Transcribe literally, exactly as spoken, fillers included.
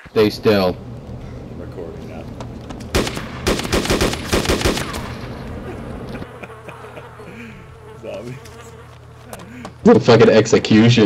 Stay still. I'm recording now. Zombie. The fucking execution.